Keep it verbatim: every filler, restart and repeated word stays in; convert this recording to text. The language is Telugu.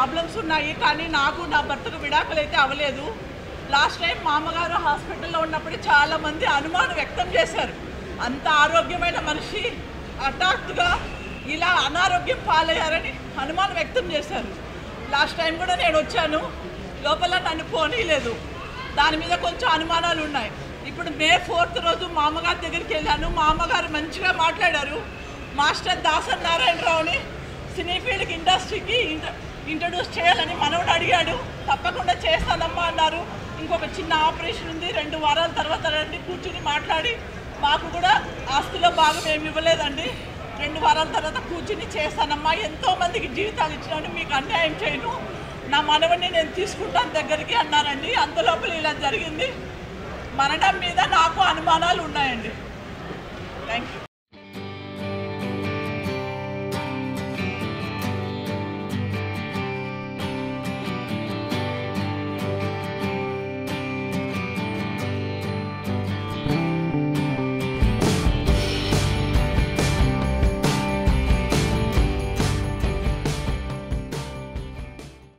ప్రాబ్లమ్స్ ఉన్నాయి, కానీ నాకు నా భర్తకు విడాకులు అయితే అవ్వలేదు. లాస్ట్ టైం మా అమ్మగారు హాస్పిటల్లో ఉన్నప్పుడు చాలామంది అనుమానం వ్యక్తం చేశారు, అంత ఆరోగ్యమైన మనిషి హఠాత్తుగా ఇలా అనారోగ్యం పాలయ్యారని అనుమానం వ్యక్తం చేశారు. లాస్ట్ టైం కూడా నేను వచ్చాను, లోపల నన్ను పోనీలేదు, దాని మీద కొంచెం అనుమానాలు ఉన్నాయి. ఇప్పుడు మే ఫోర్త్ రోజు మా అమ్మగారి దగ్గరికి వెళ్ళాను, మా అమ్మగారు మంచిగా మాట్లాడారు. మాస్టర్ దాసన్ నారాయణరావుని సినీ ఫీల్డ్కి ఇండస్ట్రీకి ఇంట్రడ్యూస్ చేయాలని మనవుడు అడిగాడు, తప్పకుండా చేస్తానమ్మా అన్నారు. ఇంకొక చిన్న ఆపరేషన్ ఉంది, రెండు వారాల తర్వాత రండి కూర్చుని మాట్లాడి, మాకు కూడా ఆస్తిలో భాగం ఏమి ఇవ్వలేదండి, రెండు వారాల తర్వాత కూర్చుని చేస్తానమ్మా, ఎంతోమందికి జీవితాలు ఇచ్చినాను, మీకు అన్యాయం చేయను, నా మనవడిని నేను తీసుకుంటాను దగ్గరికి అన్నారండి. అంతలోపల ఇలా జరిగింది. మరణం మీద నాకు